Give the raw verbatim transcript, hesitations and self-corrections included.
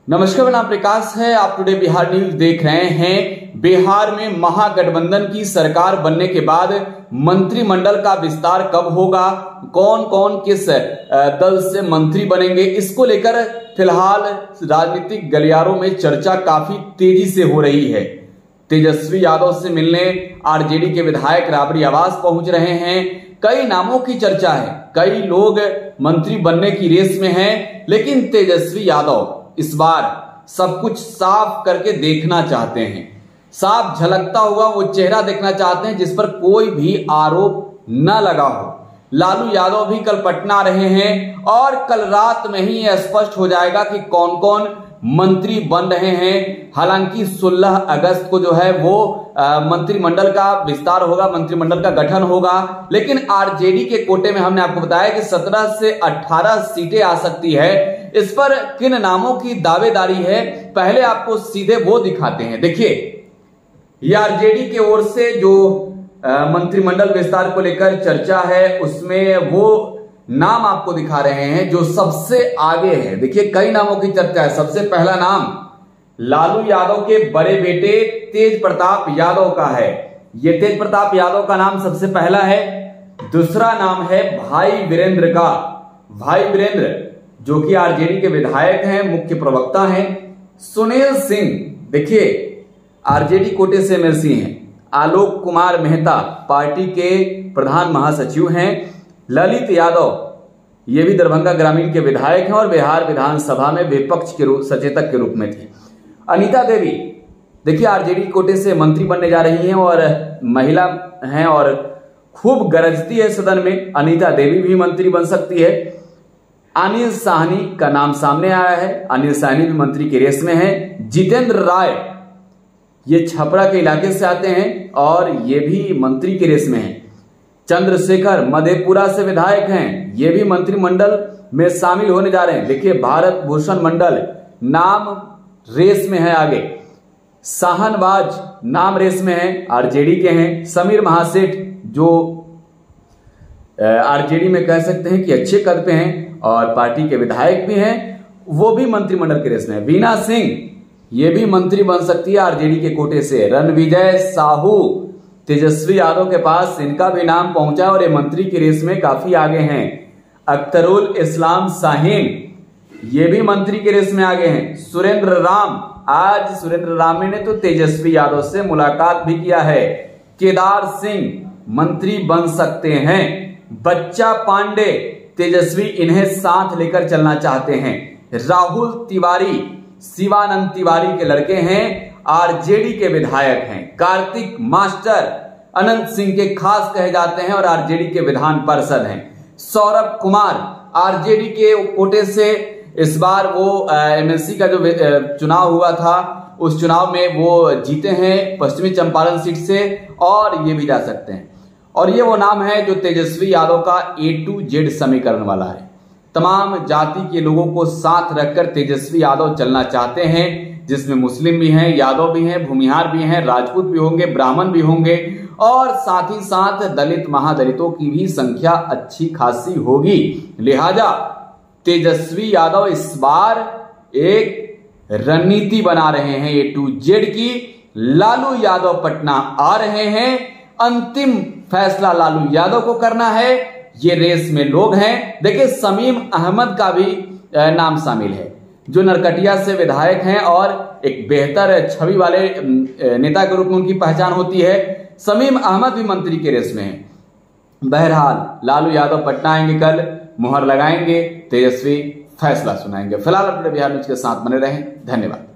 नमस्कार, मेरा नाम प्रकाश है। आप टुडे बिहार न्यूज देख रहे हैं। बिहार में महागठबंधन की सरकार बनने के बाद मंत्रिमंडल का विस्तार कब होगा, कौन कौन किस दल से मंत्री बनेंगे, इसको लेकर फिलहाल राजनीतिक गलियारों में चर्चा काफी तेजी से हो रही है। तेजस्वी यादव से मिलने आरजेडी के विधायक राबड़ी आवास पहुंच रहे हैं। कई नामों की चर्चा है, कई लोग मंत्री बनने की रेस में हैं, लेकिन तेजस्वी यादव इस बार सब कुछ साफ करके देखना चाहते हैं। साफ झलकता हुआ वो चेहरा देखना चाहते हैं जिस पर कोई भी आरोप न लगा हो। लालू यादव भी कल पटना आ रहे हैं और कल रात में ही यह स्पष्ट हो जाएगा कि कौन कौन मंत्री बन रहे हैं। हालांकि सोलह अगस्त को जो है वो मंत्रिमंडल का विस्तार होगा, मंत्रिमंडल का गठन होगा, लेकिन आरजेडी के कोटे में हमने आपको बताया कि सत्रह से अठारह सीटें आ सकती है। इस पर किन नामों की दावेदारी है, पहले आपको सीधे वो दिखाते हैं। देखिए, ये आरजेडी की ओर से जो मंत्रिमंडल विस्तार को लेकर चर्चा है, उसमें वो नाम आपको दिखा रहे हैं जो सबसे आगे है। देखिए, कई नामों की चर्चा है। सबसे पहला नाम लालू यादव के बड़े बेटे तेज प्रताप यादव का है। यह तेज प्रताप यादव का नाम सबसे पहला है। दूसरा नाम है भाई वीरेंद्र का। भाई वीरेंद्र जो कि आरजेडी के विधायक हैं, मुख्य प्रवक्ता हैं। सुनील सिंह, देखिए आरजेडी कोटे से एमएलसी हैं। आलोक कुमार मेहता पार्टी के प्रधान महासचिव हैं। ललित यादव ये भी दरभंगा ग्रामीण के विधायक हैं और बिहार विधानसभा में विपक्ष के रूप सचेतक के रूप में थी। अनीता देवी, देखिए आरजेडी कोटे से मंत्री बनने जा रही हैं और महिला हैं और खूब गरजती है सदन में। अनीता देवी भी मंत्री बन सकती है। अनिल साहनी का नाम सामने आया है। अनिल साहनी भी मंत्री के रेस में है। जितेंद्र राय ये छपरा के इलाके से आते हैं और ये भी मंत्री के रेस में है। चंद्रशेखर मधेपुरा से विधायक हैं, ये भी मंत्रिमंडल में शामिल होने जा रहे हैं। देखिए, भारत भूषण मंडल नाम रेस में है आगे। शाहनवाज नाम रेस में है, आरजेडी के हैं। समीर महासेठ जो आरजेडी में कह सकते हैं कि अच्छे कद पे हैं और पार्टी के विधायक भी हैं, वो भी मंत्रिमंडल के रेस में है। वीना सिंह ये भी मंत्री बन सकती है आरजेडी के कोटे से। रणविजय साहू तेजस्वी यादव के पास इनका भी नाम पहुंचा और ये मंत्री की रेस में काफी आगे हैं। अख्तरुल इस्लाम शाहीन ये भी मंत्री के रेस में आगे हैं। सुरेंद्र राम, आज सुरेंद्र राम ने तो तेजस्वी यादव से मुलाकात भी किया है। केदार सिंह मंत्री बन सकते हैं। बच्चा पांडे, तेजस्वी इन्हें साथ लेकर चलना चाहते हैं। राहुल तिवारी शिवानंद तिवारी के लड़के हैं, आरजेडी के विधायक हैं। कार्तिक मास्टर अनंत सिंह के खास कहे जाते हैं और आरजेडी के विधान पार्षद हैं। सौरभ कुमार आरजेडी के कोटे से इस बार वो एमएलसी का जो चुनाव हुआ था उस चुनाव में वो जीते हैं पश्चिमी चंपारण सीट से और ये भी जा सकते हैं। और ये वो नाम है जो तेजस्वी यादव का ए टू जेड समीकरण वाला है। तमाम जाति के लोगों को साथ रखकर तेजस्वी यादव चलना चाहते हैं, जिसमें मुस्लिम भी हैं, यादव भी हैं, भूमिहार भी हैं, राजपूत भी होंगे, ब्राह्मण भी होंगे और साथ ही साथ दलित महादलितों की भी संख्या अच्छी खासी होगी। लिहाजा तेजस्वी यादव इस बार एक रणनीति बना रहे हैं ए टू जेड की। लालू यादव पटना आ रहे हैं। अंतिम फैसला लालू यादव को करना है। ये रेस में लोग हैं। देखिए, समीम अहमद का भी नाम शामिल है जो नरकटिया से विधायक हैं और एक बेहतर छवि वाले नेता के रूप में उनकी पहचान होती है। समीम अहमद भी मंत्री के रेस में हैं। बहरहाल लालू यादव पटना आएंगे, कल मुहर लगाएंगे, तेजस्वी फैसला सुनाएंगे। फिलहाल अपने बिहार न्यूज के साथ बने रहें। धन्यवाद।